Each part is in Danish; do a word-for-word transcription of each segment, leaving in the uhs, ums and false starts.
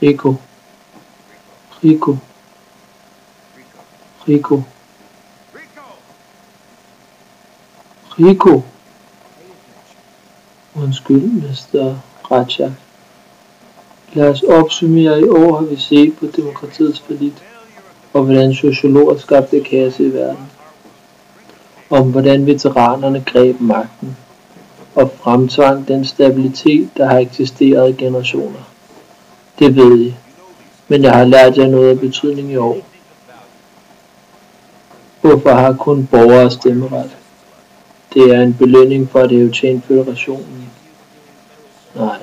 Rico, Rico, Rico, Rico. Undskyld, mister Ratchak. Lad os opsummere. I år har vi set på demokratiets fallit, og hvordan sociologer skabte kaos i verden. Om hvordan veteranerne greb magten, og fremtvang den stabilitet, der har eksisteret i generationer. Det ved I, men jeg har lært jer noget af betydning i år. Hvorfor har kun borgere stemmeret? Det er en belønning for at hæve tjent føderationen. Nej.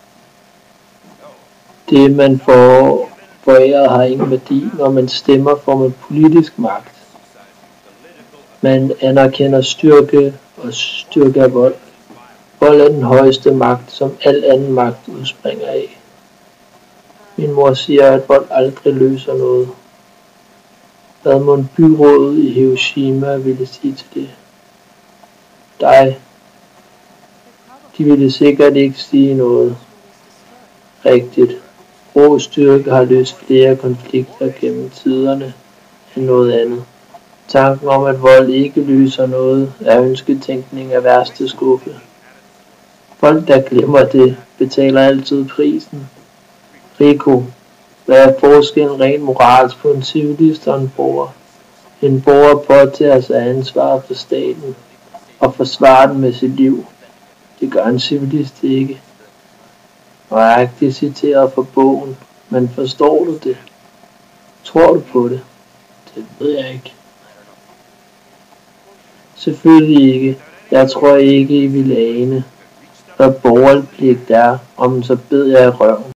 Det man får foræret har ingen værdi. Når man stemmer, får man politisk magt. Man anerkender styrke og styrke af vold. Vold er den højeste magt, som al anden magt udspringer af. Min mor siger, at vold aldrig løser noget. Hvad må en byråd i Hiroshima ville sige til det? Dig. De ville sikkert ikke sige noget. Rigtigt. Rå styrke har løst flere konflikter gennem tiderne end noget andet. Tanken om, at vold ikke løser noget, er ønsketænkning af værste skuffe. Folk, der glemmer det, betaler altid prisen. Rico, hvad er forskellen rent moralsk på en civilist og en borger? En borger påtager sig ansvar for staten og forsvarer den med sit liv. Det gør en civilist ikke. Nøjagtigt citeret fra bogen, men forstår du det? Tror du på det? Det ved jeg ikke. Selvfølgelig ikke. Jeg tror ikke, I vil ane, hvad borgerpligt er, om så bed jeg i røven.